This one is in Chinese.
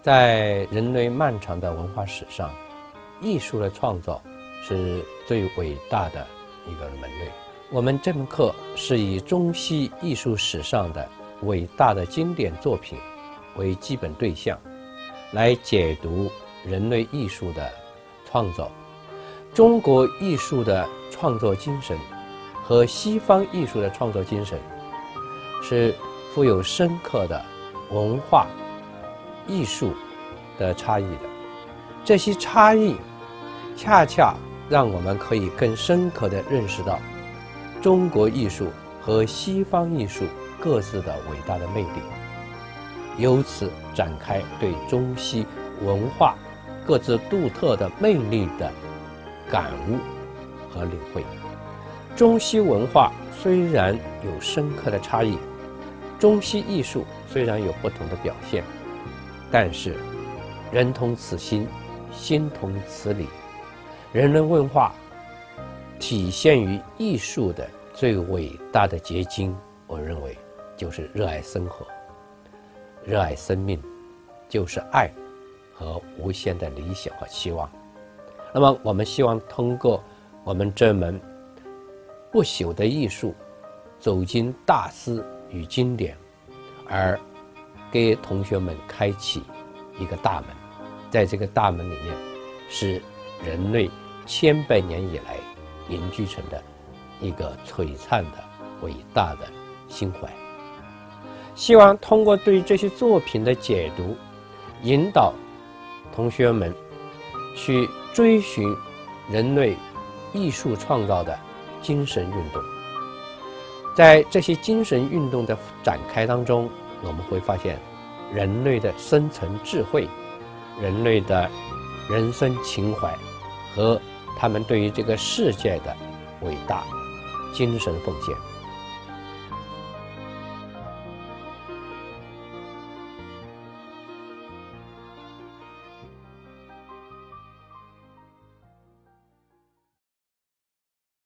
在人类漫长的文化史上，艺术的创造是最伟大的一个门类。我们这门课是以中西艺术史上的伟大的经典作品为基本对象，来解读人类艺术的创造。中国艺术的创作精神和西方艺术的创作精神是富有深刻的文化艺术的差异的。这些差异恰恰让我们可以更深刻地认识到中国艺术和西方艺术各自的伟大的魅力，由此展开对中西文化各自独特的魅力的感悟和领会。中西文化虽然有深刻的差异，中西艺术虽然有不同的表现，但是人同此心，心同此理。人类文化体现于艺术的最伟大的结晶，我认为就是热爱生活，热爱生命，就是爱和无限的理想和期望。那么我们希望通过我们这门不朽的艺术，走进大师与经典，而给同学们开启一个大门。在这个大门里面，是人类千百年以来凝聚成的一个璀璨的伟大的心怀。希望通过对这些作品的解读，引导同学们去追寻人类艺术创造的精神运动。在这些精神运动的展开当中，我们会发现人类的深层智慧，人类的人生情怀和他们对于这个世界的伟大精神奉献。